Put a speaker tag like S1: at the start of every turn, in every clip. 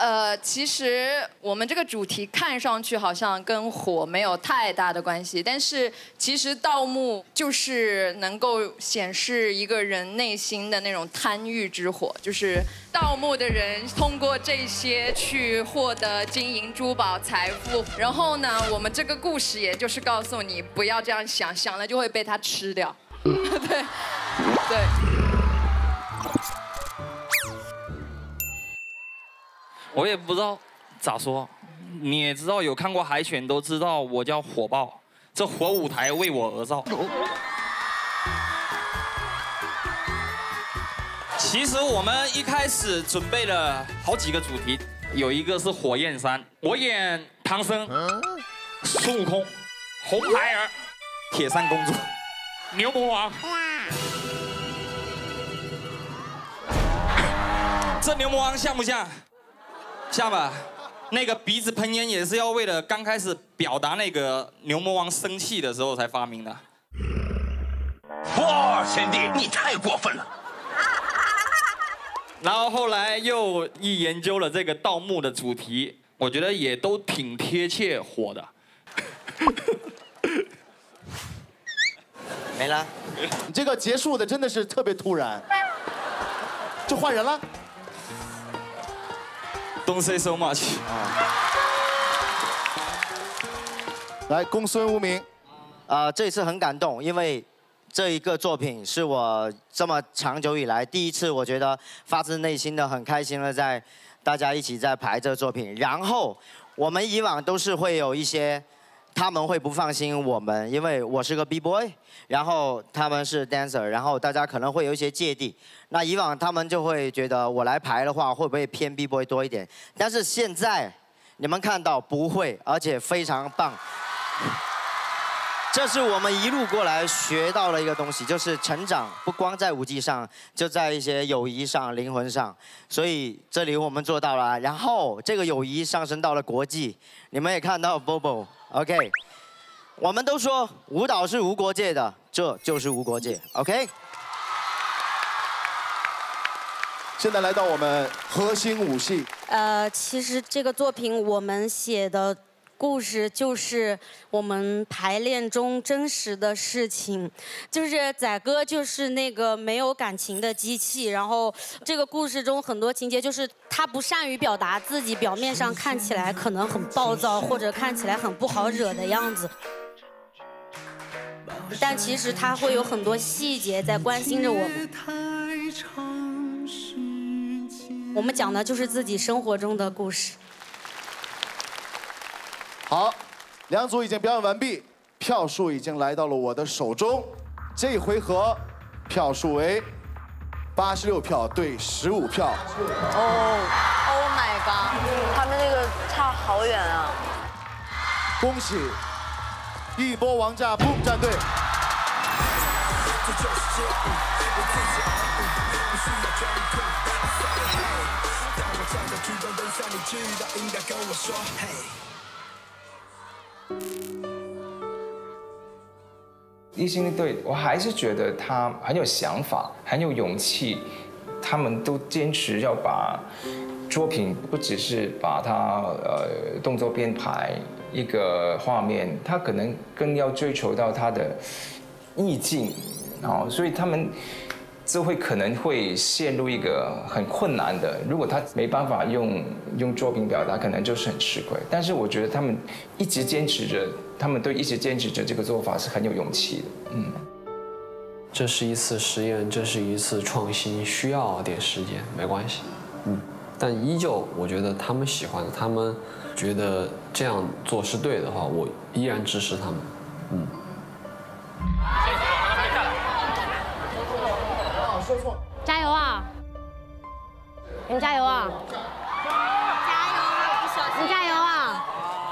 S1: 其实我们这个主题看上去好像跟火没有太大的关系，但是其实盗墓就是能够显示一个人内心的那种贪欲之火，就是盗墓的人通过这些去获得金银珠宝财富。然后呢，我们这个故事也就是告诉你不要这样想，想了就会被他吃掉。对，对。
S2: 我也不知道咋说，你也知道有看过海选都知道我叫火爆，这火舞台为我而造。其实我们一开始准备了好几个主题，有一个是火焰山，我演唐僧、孙悟空、红孩儿、铁扇公主、牛魔王。这牛魔王像不像？像吧，那个鼻子喷烟也是要为了刚开始表达那个牛魔王生气的时候才发明的。
S3: 哇，贤弟，你太过分了！
S2: 然后后来又一研究了这个盗墓的主题，我觉得也都挺贴切火的。
S4: 没了，
S5: 你这个结束的真的是特别突然，就换人了。
S2: Don't say so much。
S5: 来，公孙无名。
S4: 这一次很感动，因为这一个作品是我这么长久以来第一次，我觉得发自内心的很开心的在大家一起在排这个作品。然后我们以往都是会有一些。他们会不放心我们，因为我是个 B boy， 然后他们是 dancer， 然后大家可能会有一些芥蒂。那以往他们就会觉得我来排的话会不会偏 B boy 多一点？但是现在你们看到不会，而且非常棒。这是我们一路过来学到的一个东西，就是成长，不光在舞技上，就在一些友谊上、灵魂上。所以这里我们做到了，然后这个友谊上升到了国际，你们也看到 Bobo。OK， 我们都说舞蹈是无国界的，这就是无国界。OK。
S5: 现在来到我们核心舞戏。
S6: 其实这个作品我们写的故事就是我们排练中真实的事情，就是仔哥就是那个没有感情的机器，然后这个故事中很多情节就是他不善于表达自己，表面上看起来可能很暴躁或者看起来很不好惹的样子，但其实他会有很多细节在关心着我们。我们讲的就是自己生活中的故事。
S5: 好，两组已经表演完毕，票数已经来到了我的手中。这一回合票数为86票对15票。
S7: Oh my god， 他们这个差好远啊！
S5: 恭喜一波王炸 Boom 战队。
S8: 一星队，我还是觉得他很有想法，很有勇气。他们都坚持要把作品不只是把它动作编排一个画面，他可能更要追求到它的意境，所以他们就会可能会陷入一个很困难的，如果他没办法用作品表达，可能就是很吃亏。但是我觉得他们一直坚持着，他们都一直坚持着这个做法是很有勇气的。
S9: 这是一次实验，这是一次创新，需要点时间，没关系。但依旧，我觉得他们喜欢的，他们觉得这样做是对的话，我依然支持他们。
S10: 加油啊！你们加油啊！你加油啊！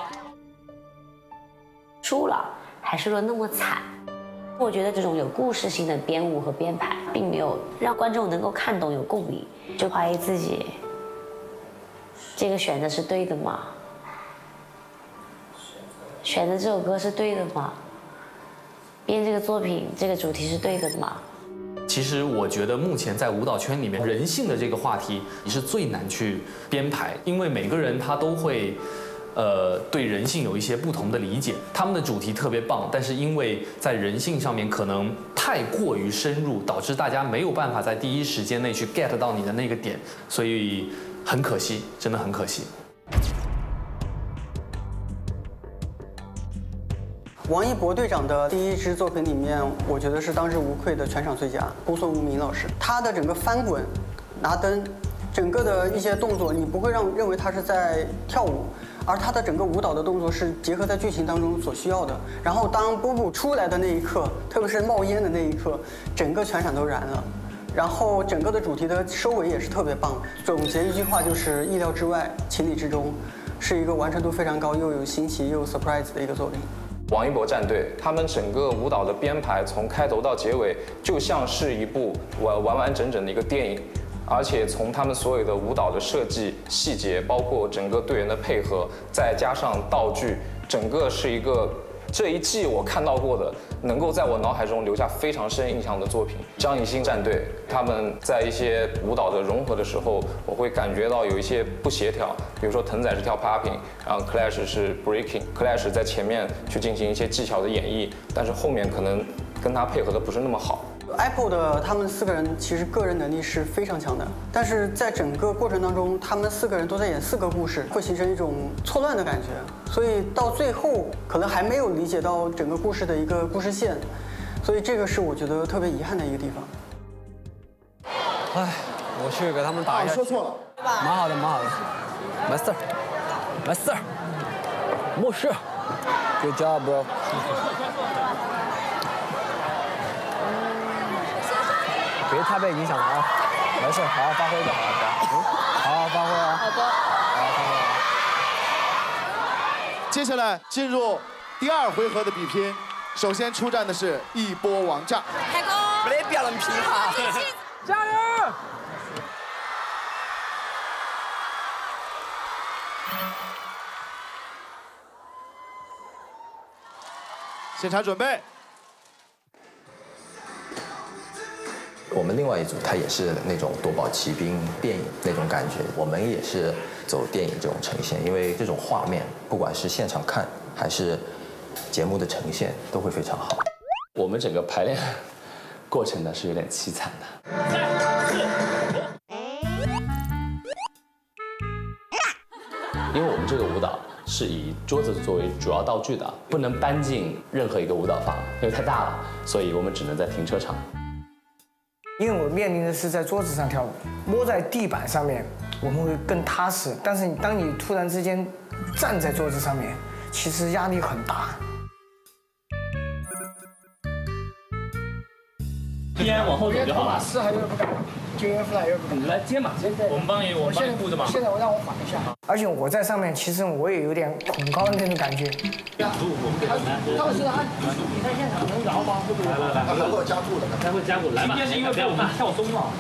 S11: 输了还是说那么惨？我觉得这种有故事性的编舞和编排，并没有让观众能够看懂有共鸣，就怀疑自己，这个选择是对的吗？选择这首歌是对的吗？编这个作品这个主题是对的吗？
S12: 其实我觉得目前在舞蹈圈里面，人性的这个话题是最难去编排，因为每个人他都会，对人性有一些不同的理解。他们的主题特别棒，但是因为在人性上面可能太过于深入，导致大家没有办法在第一时间内去 get 到你的那个点，所以很可惜，真的很可惜。
S13: 王一博队长的第一支作品里面，我觉得是当之无愧的全场最佳，公孙无名老师。他的整个翻滚、拿灯，整个的一些动作，你不会认为他是在跳舞，而他的整个舞蹈的动作是结合在剧情当中所需要的。然后当波布出来的那一刻，特别是冒烟的那一刻，整个全场都燃了。然后整个的主题的收尾也是特别棒。总结一句话就是意料之外，情理之中，是一个完成度非常高，又有新奇又有 surprise 的一个作品。
S8: 王一博战队，他们整个舞蹈的编排从开头到结尾，就像是一部完整的一个电影，而且从他们所有的舞蹈的设计细节，包括整个队员的配合，再加上道具，整个是一个这一季我看到过的，能够在我脑海中留下非常深印象的作品。张艺兴战队他们在一些舞蹈的融合的时候，我会感觉到有一些不协调，比如说腾仔是跳 popping， 然后 Clash 是 breaking，Clash 在前面去进行一些技巧的演绎，但是后面可能跟他配合的不是那么好。
S13: Apple 的他们4个人其实个人能力是非常强的，但是在整个过程当中，他们4个人都在演4个故事，会形成一种错乱的感觉，所以到最后可能还没有理解到整个故事的一个故事线，所以这个是我觉得特别遗憾的一个地方。
S9: 哎，我去给他们打一下。
S5: 说错了，
S9: 蛮好的，蛮好的，没事儿，没事儿，没事。Good job, bro。别太被影响了啊，没事，好好发挥就好了，好好发挥啊。好的，好好发挥啊。
S5: 接下来进入第2回合的比拼，首先出战的是一波王炸。
S10: 开工！
S4: 没表人皮哈，
S10: 加油！
S5: 现场准备。
S14: 我们另外一组，他也是那种夺宝奇兵电影那种感觉，我们也是走电影这种呈现，因为这种画面，不管是现场看还是节目的呈现，都会非常好。
S15: 我们整个排练过程呢是有点凄惨的。因为我们这个舞蹈是以桌子作为主要道具的，不能搬进任何一个舞蹈房，因为太大了，所以我们只能在停车场。
S16: 因为我面临的是在桌子上跳舞，摸在地板上面，我们会更踏实。但是当你突然之间站在桌子上面，其实压力很大。
S17: 肩往后走就好了。
S16: 是还有点不敢，肩出来有点不敢。
S17: 你来肩嘛，我们帮你顾着嘛。
S16: 现在我让我缓一下。而且我在上面，其实我也有点恐高的那种感觉。
S17: 他们是按比赛现场能摇吗？会不会？来，他会加注的，他会加注。来吧，今天是因为被我们跳松了。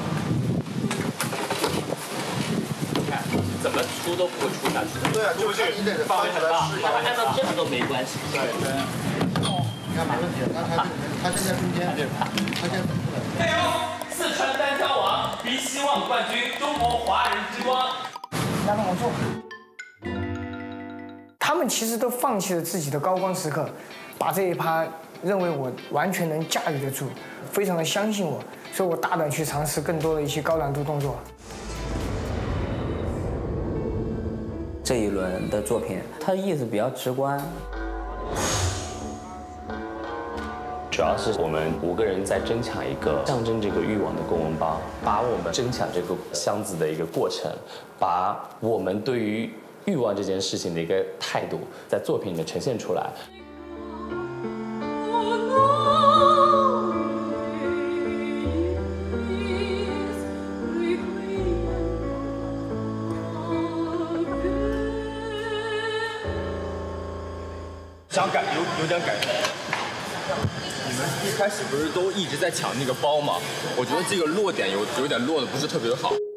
S17: 你看，怎么出都不会出下去。对啊，就是你得范围很大，按到这个都没关系。对对。你看没问题，他现在中间，他现在出来。加油！四川单挑王，比希望冠军，中国华人之光。
S16: 来帮我做。他们其实都放弃了自己的高光时刻，把这一趴认为我完全能驾驭得住，非常的相信我，所以我大胆去尝试更多的一些高难度动作。
S18: 这一轮的作品，它的意思比较直观。
S15: 主要是我们5个人在争抢一个象征这个欲望的公文包，把我们争抢这个箱子的一个过程，把我们对于欲望这件事情的一个态度，在作品里面呈现出来。
S19: 想改有点改。你们一开始不是都一直在抢那个包吗？我觉得这个落点有点落的不是特别好。